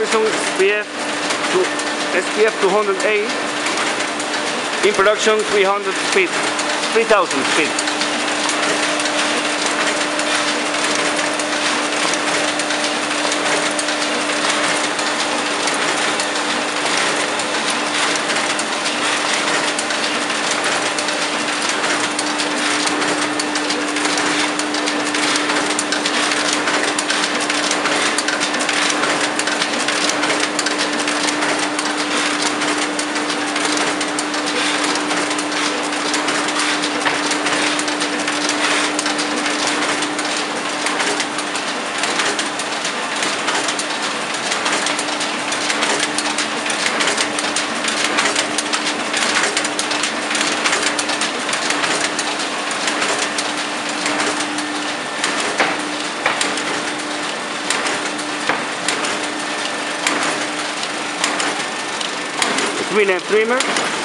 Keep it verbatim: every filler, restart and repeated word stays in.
Samsung S P F to S P F two hundred A. In production three hundred feet, three thousand feet. Twin and trimmer.